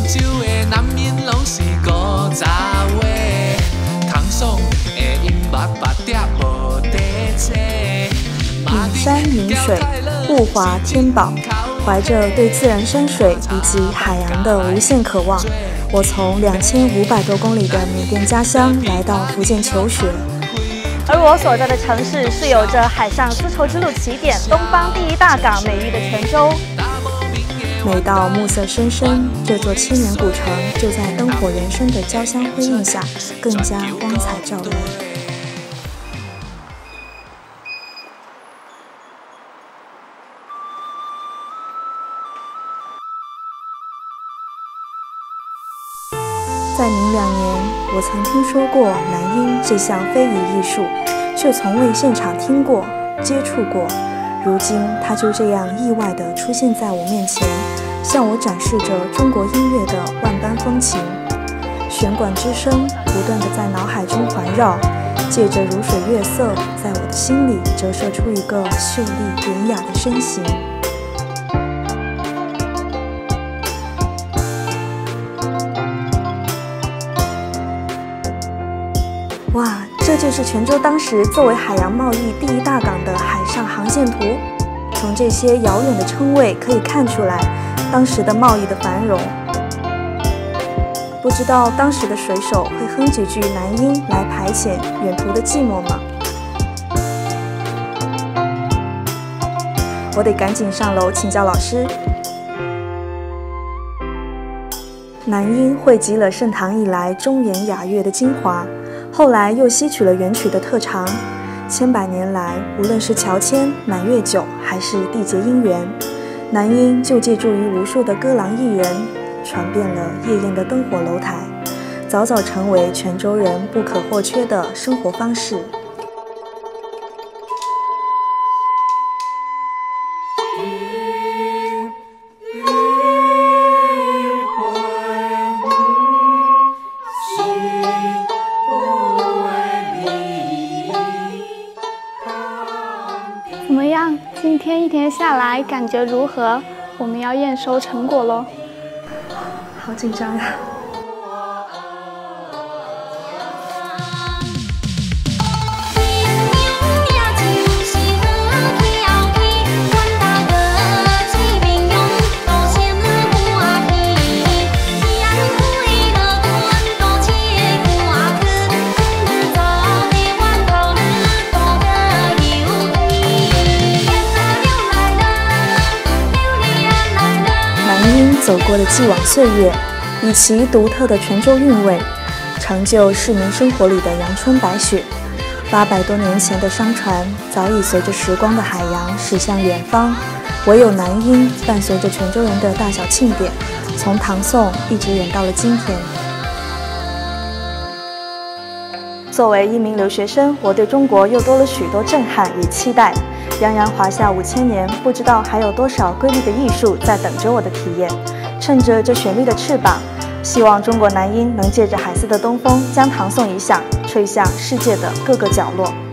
州的男人拢是古早话，唐宋的音乐八点无地找。 名山名水，物华天宝，怀着对自然山水以及海洋的无限渴望，我从2500多公里的缅甸家乡来到福建求学。 而我所在的城市是有着海上丝绸之路起点、东方第一大港美誉的泉州。 每到暮色深深，这座千年古城就在灯火人生的交相辉映下，更加光彩照人。在明2年，我曾听说过南音这项非遗艺术，却从未现场听过、接触过。如今，它就这样意外地出现在我面前，向我展示着中国音乐的万般风情。弦管之声不断地在脑海中环绕，借着如水月色，在我的心里折射出一个秀丽典雅的身形。哇，这就是泉州当时作为海洋贸易第一大港的海上航线图。从这些遥远的称谓可以看出来，当时的贸易的繁荣。不知道当时的水手会哼几句南音来排遣远途的寂寞吗？我得赶紧上楼请教老师。南音汇集了盛唐以来中原雅乐的精华。后来又吸取了元曲的特长，千百年来，无论是乔迁、满月酒，还是缔结姻缘，南音就借助于无数的歌郎艺人，传遍了夜宴的灯火楼台，早早成为泉州人不可或缺的生活方式。 怎么样？今天一天下来，感觉如何？我们要验收成果咯。 好紧张呀！走过了既往岁月，以其独特的泉州韵味，成就市民生活里的阳春白雪。800多年前的商船早已随着时光的海洋驶向远方，唯有南音伴随着泉州人的大小庆典，从唐宋一直演到了今天。作为一名留学生，我对中国又多了许多震撼与期待。洋洋华夏5000年，不知道还有多少瑰丽的艺术在等着我的体验。趁着这旋律的翅膀，希望中国南音能借着海丝的东风，将唐宋遗响吹向世界的各个角落。